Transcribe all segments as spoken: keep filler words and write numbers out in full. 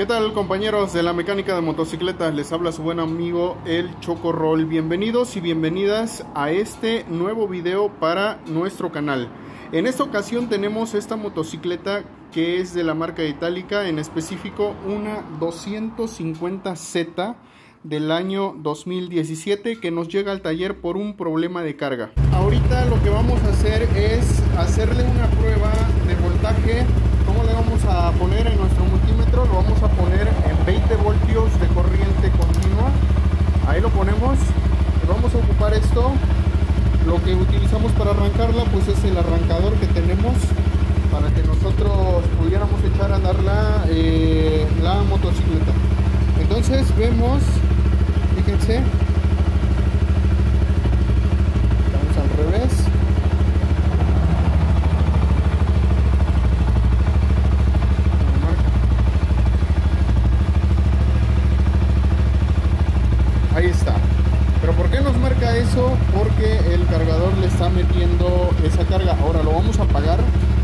¿Qué tal, compañeros de la mecánica de motocicletas? Les habla su buen amigo el Chocorrol. Bienvenidos y bienvenidas a este nuevo video para nuestro canal. En esta ocasión tenemos esta motocicleta que es de la marca Itálica, en específico una doscientos cincuenta Z del año dos mil diecisiete, que nos llega al taller por un problema de carga. Ahorita lo que vamos a hacer es hacerle una prueba de voltaje. ¿Cómo le vamos a poner en nuestro multímetro? Lo vamos a poner en veinte voltios de corriente continua. Ahí lo ponemos y vamos a ocupar esto. Lo que utilizamos para arrancarla pues es el arrancador que tenemos para que nosotros pudiéramos echar a andar la, eh, la motocicleta. Entonces vemos, fíjense, vamos al revés. Ahí está. ¿Pero por qué nos marca eso? Porque el cargador le está metiendo esa carga. Ahora lo vamos a apagar.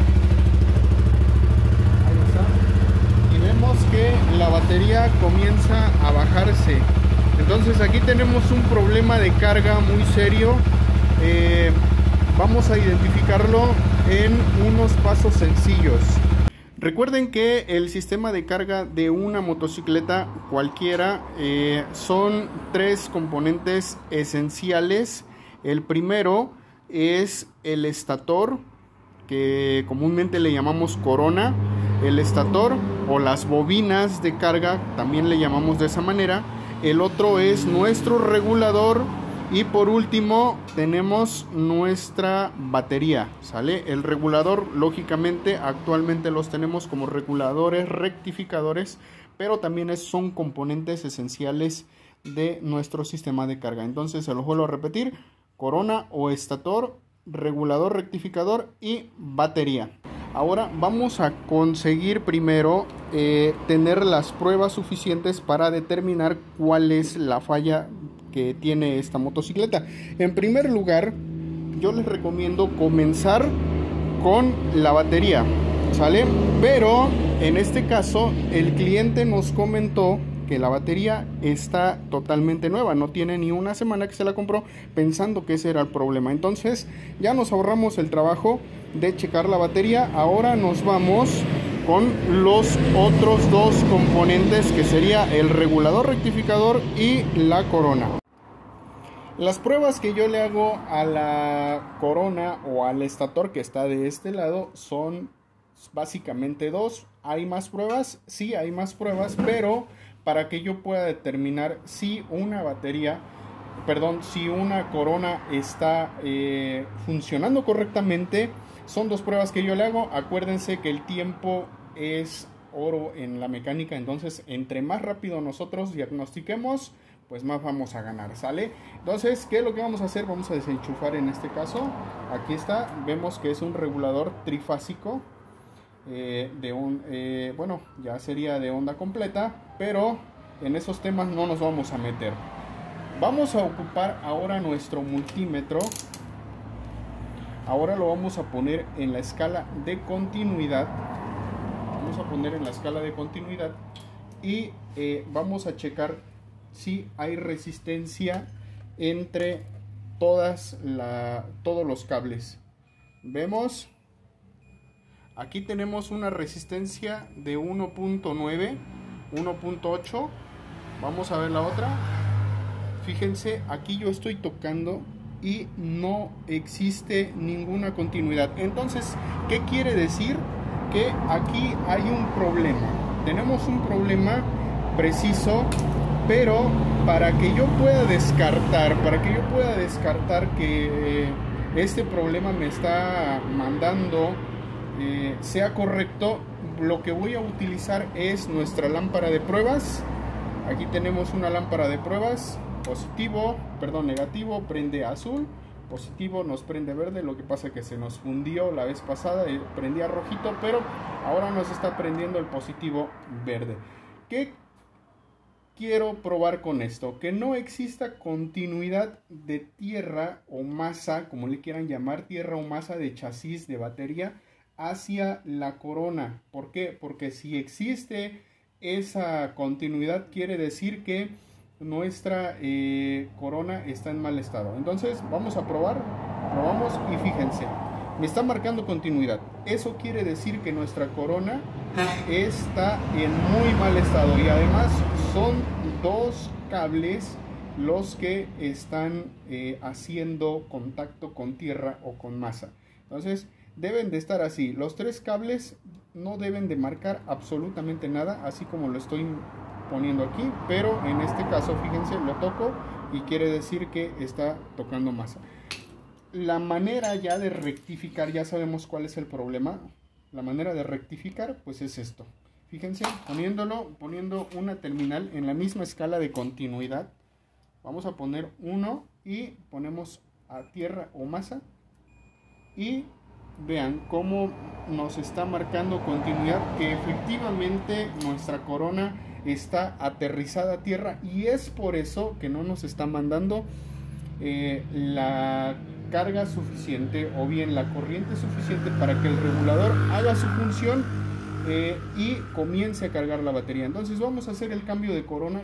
Ahí está. Y vemos que la batería comienza a bajarse. Entonces aquí tenemos un problema de carga muy serio. Eh, vamos a identificarlo en unos pasos sencillos. Recuerden que el sistema de carga de una motocicleta cualquiera eh, son tres componentes esenciales. El primero es el estator, que comúnmente le llamamos corona. El estator o las bobinas de carga también le llamamos de esa manera. El otro es nuestro regulador. Y por último tenemos nuestra batería, ¿sale? El regulador, lógicamente, actualmente los tenemos como reguladores rectificadores, pero también es, son componentes esenciales de nuestro sistema de carga. Entonces se los vuelvo a repetir: corona o estator, regulador rectificador y batería. Ahora vamos a conseguir primero eh, tener las pruebas suficientes para determinar cuál es la falla que tiene esta motocicleta. En primer lugar, yo les recomiendo comenzar con la batería, ¿sale? Pero en este caso el cliente nos comentó que la batería está totalmente nueva, no tiene ni una semana que se la compró, pensando que ese era el problema. Entonces ya nos ahorramos el trabajo de checar la batería. Ahora nos vamos con los otros dos componentes, que sería el regulador rectificador y la corona. Las pruebas que yo le hago a la corona o al estator que está de este lado son básicamente dos. ¿Hay más pruebas? Sí, hay más pruebas, pero para que yo pueda determinar si una batería, perdón, si una corona está eh, funcionando correctamente, son dos pruebas que yo le hago. Acuérdense que el tiempo es oro en la mecánica, entonces entre más rápido nosotros diagnostiquemos, pues más vamos a ganar, ¿sale? Entonces, ¿qué es lo que vamos a hacer? Vamos a desenchufar en este caso. Aquí está, vemos que es un regulador trifásico eh, de un, eh, bueno, ya sería de onda completa, pero en esos temas no nos vamos a meter. Vamos a ocupar ahora nuestro multímetro. Ahora lo vamos a poner en la escala de continuidad. Vamos a poner en la escala de continuidad y eh, vamos a checar si hay resistencia entre todas la, todos los cables. Vemos, aquí tenemos una resistencia de uno punto nueve, uno punto ocho. Vamos a ver la otra. Fíjense, aquí yo estoy tocando y no existe ninguna continuidad. Entonces, ¿qué quiere decir? Que aquí hay un problema. Tenemos un problema preciso. Pero para que yo pueda descartar, para que yo pueda descartar que eh, este problema me está mandando eh, sea correcto, lo que voy a utilizar es nuestra lámpara de pruebas. Aquí tenemos una lámpara de pruebas. Positivo, perdón, negativo, prende azul. Positivo nos prende verde. Lo que pasa es que se nos fundió la vez pasada y prendía rojito, pero ahora nos está prendiendo el positivo verde. ¿Qué quiero probar con esto? Que no exista continuidad de tierra o masa, como le quieran llamar, tierra o masa de chasis de batería hacia la corona. ¿Por qué? Porque si existe esa continuidad quiere decir que nuestra eh, corona está en mal estado. Entonces vamos a probar, probamos y fíjense, me está marcando continuidad. Eso quiere decir que nuestra corona está en muy mal estado, y además son dos cables los que están eh, haciendo contacto con tierra o con masa. Entonces deben de estar así. Los tres cables no deben de marcar absolutamente nada, así como lo estoy poniendo aquí, pero en este caso fíjense, lo toco y quiere decir que está tocando masa. La manera ya de rectificar, ya sabemos cuál es el problema. La manera de rectificar pues es esto. Fíjense, poniéndolo, poniendo una terminal en la misma escala de continuidad. Vamos a poner uno y ponemos a tierra o masa, y vean cómo nos está marcando continuidad, que efectivamente nuestra corona está aterrizada a tierra, y es por eso que no nos está mandando eh, la carga suficiente o bien la corriente suficiente para que el regulador haga su función eh, y comience a cargar la batería. Entonces vamos a hacer el cambio de corona.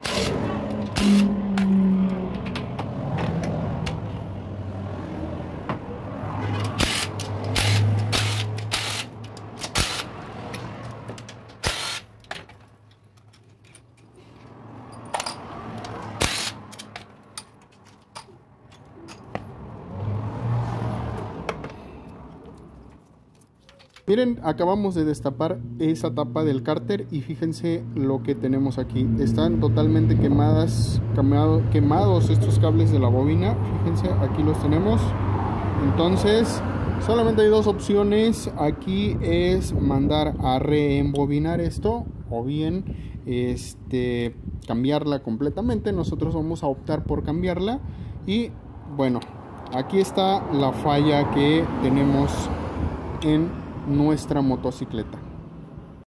Miren, acabamos de destapar esa tapa del cárter y fíjense lo que tenemos aquí. Están totalmente quemadas, quemado, quemados estos cables de la bobina. Fíjense, aquí los tenemos. Entonces, solamente hay dos opciones. Aquí es mandar a reembobinar esto, o bien este, cambiarla completamente. Nosotros vamos a optar por cambiarla. Y bueno, aquí está la falla que tenemos en nuestra motocicleta.